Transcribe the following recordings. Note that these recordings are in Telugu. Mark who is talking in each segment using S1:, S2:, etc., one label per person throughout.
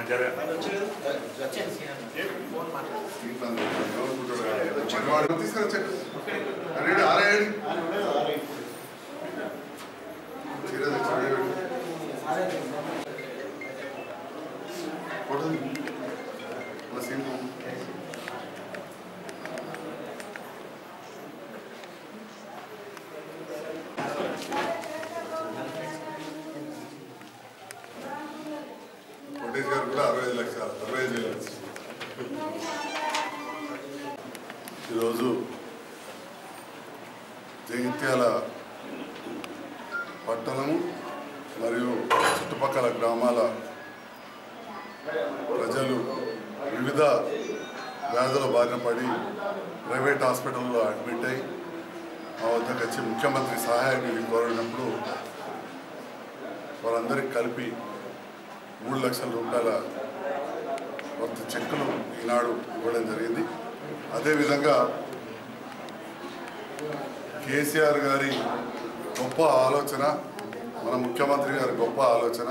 S1: ఈరోజు జగిత్యాల పట్టణము మరియు చుట్టుపక్కల గ్రామాల ప్రజలు వివిధ వ్యాధుల బారిన పడి ప్రైవేట్ హాస్పిటల్లో అడ్మిట్ అయ్యి మా వద్దకు వచ్చి ముఖ్యమంత్రి సహాయాన్ని కోరినప్పుడు వారందరికీ కలిపి 3 లక్షల రూపాయల వర్త చెక్కులు ఈనాడు ఇవ్వడం జరిగింది. అదేవిధంగా కేసీఆర్ గారి గొప్ప ఆలోచన, మన ముఖ్యమంత్రి గారి గొప్ప ఆలోచన,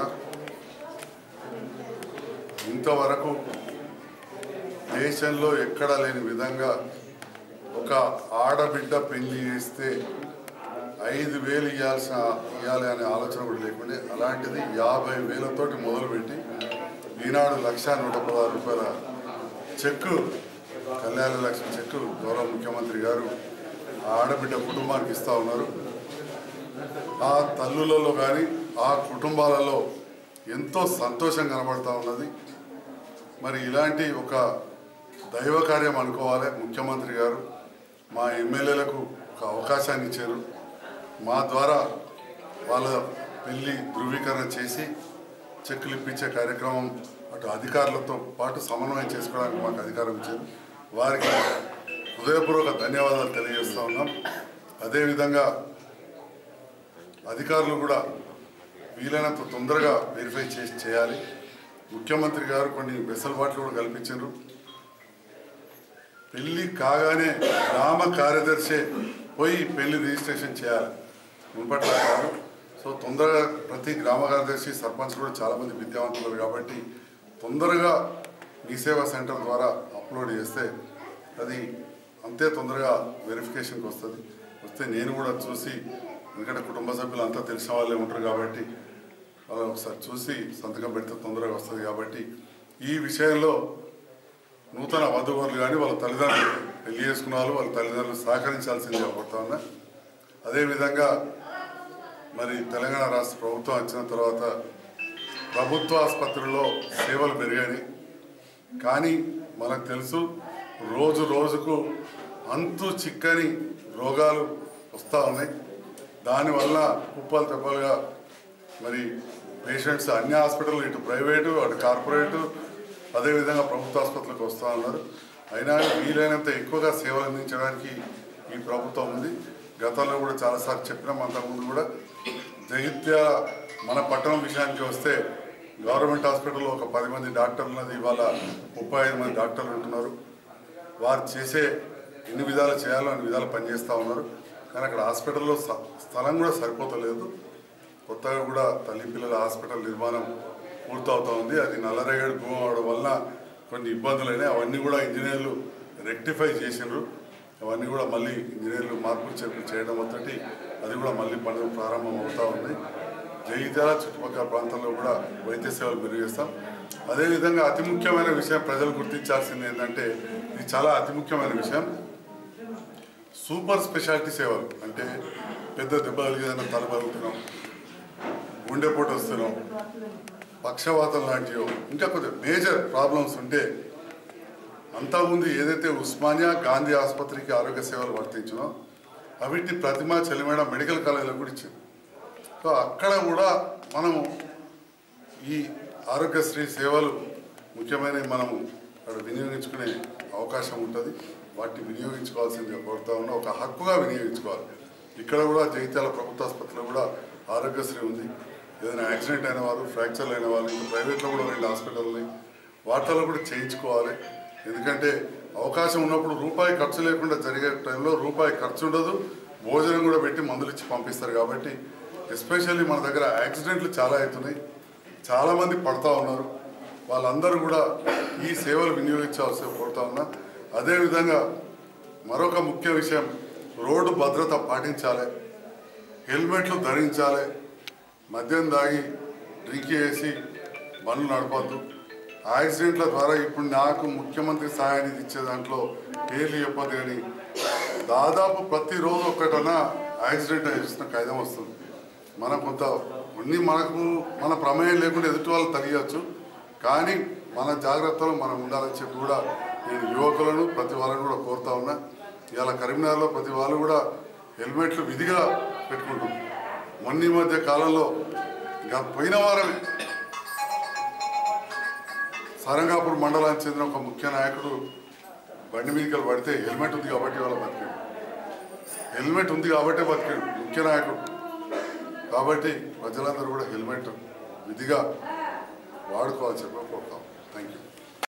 S1: ఇంతవరకు దేశంలో ఎక్కడా లేని విధంగా ఒక ఆడబిడ్డ పెళ్లి చేస్తే 5,000 ఇవ్వాలి అనే ఆలోచన కూడా లేకుండే అలాంటిది 50,000తోటి మొదలుపెట్టి ఈనాడు 1,116 రూపాయల చెక్కు, కళ్యాణ లక్ష్మి చెక్కు గౌరవ ముఖ్యమంత్రి గారు ఆడబిడ్డ కుటుంబానికి ఇస్తూ ఉన్నారు. ఆ తల్లులలో కానీ ఆ కుటుంబాలలో ఎంతో సంతోషం కనబడుతూ ఉన్నది. మరి ఇలాంటి ఒక దైవ కార్యం అనుకోవాలి. ముఖ్యమంత్రి గారు మా ఎమ్మెల్యేలకు ఒక అవకాశాన్ని ఇచ్చారు. మా ద్వారా వాళ్ళ పెళ్లి ధృవీకరణ చేసి చెక్కులు ఇప్పించే కార్యక్రమం అటు అధికారులతో పాటు సమన్వయం చేసుకోవడానికి మాకు అధికారం ఇచ్చారు. వారికి హృదయపూర్వక ధన్యవాదాలు తెలియజేస్తూ ఉన్నాం. అదేవిధంగా అధికారులు కూడా వీలైనంత తొందరగా వెరిఫై చేయాలి. ముఖ్యమంత్రి గారు కొన్ని వెసులుబాట్లు కూడా కల్పించారు. పెళ్లి కాగానే గ్రామ కార్యదర్శి పోయి పెళ్లి రిజిస్ట్రేషన్ చేయాలి, మున్పట్ల కాదు. సో తొందరగా ప్రతి గ్రామ కార్యదర్శి, సర్పంచ్ కూడా చాలామంది విద్యావంతులు కాబట్టి తొందరగా మీ సేవా సెంటర్ ద్వారా అప్లోడ్ చేస్తే అది అంతే తొందరగా వెరిఫికేషన్కి వస్తే నేను కూడా చూసి, ఎందుకంటే కుటుంబ సభ్యులు అంతా తెలిసిన వాళ్ళే ఉంటారు కాబట్టి వాళ్ళు ఒకసారి చూసి సంతకం పెడితే తొందరగా వస్తుంది. కాబట్టి ఈ విషయంలో నూతన వధువులు కానీ వాళ్ళ తల్లిదండ్రులు పెళ్లి చేసుకున్న వాళ్ళ తల్లిదండ్రులు సహకరించాల్సిందిగా కోరుతా ఉన్నా. అదేవిధంగా మరి తెలంగాణ రాష్ట్ర ప్రభుత్వం వచ్చిన తర్వాత ప్రభుత్వ ఆసుపత్రుల్లో సేవలు పెరిగాయి. కానీ మనకు తెలుసు రోజు రోజుకు అంతు చిక్కని రోగాలు వస్తూ ఉన్నాయి. దానివల్ల కుప్పలు తెప్పలుగా మరి పేషెంట్స్ అన్ని హాస్పిటల్, ఇటు ప్రైవేటు అటు కార్పొరేటు అదేవిధంగా ప్రభుత్వ ఆసుపత్రులకు వస్తూ ఉన్నారు. అయినా వీలైనంత ఎక్కువగా సేవలు అందించడానికి ఈ ప్రభుత్వం ఉంది. గతంలో కూడా చాలాసార్లు చెప్పినాం. అంతకుముందు కూడా జగిత్యాల మన పట్టణం విషయానికి వస్తే గవర్నమెంట్ హాస్పిటల్లో ఒక 10 మంది డాక్టర్లు ఉన్నది, ఇవాళ 35 మంది డాక్టర్లు ఉంటున్నారు. వారు చేసే ఎన్ని విధాలు చేయాలో అన్ని విధాలు పనిచేస్తూ ఉన్నారు. కానీ అక్కడ హాస్పిటల్లో స్థలం కూడా సరిపోతలేదు. కొత్తగా కూడా తల్లి పిల్లల హాస్పిటల్ నిర్మాణం పూర్తవుతూ ఉంది. అది నల్లరేగడి భూమి అవడం వలన కొన్ని ఇబ్బందులైనాయి. అవన్నీ కూడా ఇంజనీర్లు రెక్టిఫై చేసినారు. అవన్నీ కూడా మళ్ళీ ఇంజనీర్లు మార్పులు చేర్పులు చేయడం తోటి అది కూడా మళ్ళీ పనులు ప్రారంభం అవుతూ ఉంది. జగిత్యాల చుట్టుపక్కల ప్రాంతాల్లో కూడా వైద్య సేవలు మెరుగుచేస్తాం. అదేవిధంగా అతి ముఖ్యమైన విషయం ప్రజలు గుర్తించాల్సింది ఏంటంటే, ఇది చాలా అతి ముఖ్యమైన విషయం, సూపర్ స్పెషాలిటీ సేవలు. అంటే పెద్ద దెబ్బ కలిగేదన్నా తల పలుకుతున్నాం, గుండెపోటు వస్తున్నాం, పక్షవాతం లాంటివి, ఇంకా కొద్దిగా మేజర్ ప్రాబ్లమ్స్ ఉంటే అంతకుముందు ఏదైతే ఉస్మానియా గాంధీ ఆసుపత్రికి ఆరోగ్య సేవలు వర్తించినో అవిటి ప్రతిమా చెలిమేడ మెడికల్ కాలేజీలో కూడా ఇచ్చింది. సో అక్కడ కూడా మనము ఈ ఆరోగ్యశ్రీ సేవలు ముఖ్యమైనవి మనము అక్కడ వినియోగించుకునే అవకాశం ఉంటుంది. వాటిని వినియోగించుకోవాల్సిందిగా కోరుతా ఉన్నా, ఒక హక్కుగా వినియోగించుకోవాలి. ఇక్కడ కూడా జగిత్యాల ప్రభుత్వ ఆసుపత్రిలో కూడా ఆరోగ్యశ్రీ ఉంది. ఏదైనా యాక్సిడెంట్ అయిన వారు, ఫ్రాక్చర్లు అయిన వాళ్ళు, ఇంకా ప్రైవేట్లో కూడా 2 హాస్పిటల్ ఉన్నాయి, వాటిలో కూడా చేయించుకోవాలి. ఎందుకంటే అవకాశం ఉన్నప్పుడు రూపాయి ఖర్చు లేకుండా జరిగే టైంలో రూపాయి ఖర్చు ఉండదు, భోజనం కూడా పెట్టి మందులు ఇచ్చి పంపిస్తారు. కాబట్టి ఎస్పెషల్లీ మన దగ్గర యాక్సిడెంట్లు చాలా అవుతున్నాయి, చాలామంది పడతా ఉన్నారు. వాళ్ళందరూ కూడా ఈ సేవలు వినియోగించాల్సి కోరుతా ఉన్నా. అదేవిధంగా మరొక ముఖ్య విషయం, రోడ్డు భద్రత పాటించాలి, హెల్మెట్లు ధరించాలి, మద్యం దాగి డ్రింక్ చేసి బండ్లు నడపద్దు. యాక్సిడెంట్ల ద్వారా ఇప్పుడు నాకు ముఖ్యమంత్రి సహాయాన్ని ఇచ్చే దాంట్లో పేర్లు చెప్పదు కానీ దాదాపు ప్రతిరోజు ఒకటన్నా యాక్సిడెంట్ చేసిన ఖైదం వస్తుంది. మనకు మన ప్రమేయం లేకుండా ఎదుటి వాళ్ళు తగియచ్చు, కానీ మన జాగ్రత్తలు మనం ఉండాలని చెప్పి కూడా నేను యువకులను ప్రతి వాళ్ళని కూడా కోరుతా ఉన్నా. ఇవాళ కరీంనగర్లో ప్రతి వాళ్ళు కూడా హెల్మెట్లు విధిగా పెట్టుకుంటున్నారు. మొన్న మధ్య కాలంలో పోయిన వారం సారంగాపూర్ మండలానికి చెందిన ఒక ముఖ్య నాయకుడు బండి మీదకి పడితే హెల్మెట్ ఉంది కాబట్టి వాళ్ళ బతికాడు. హెల్మెట్ ఉంది కాబట్టి బతికాడు ముఖ్య నాయకుడు. కాబట్టి ప్రజలందరూ కూడా హెల్మెట్ విధిగా వాడుకోవాలని చెప్పి కోరుతాం.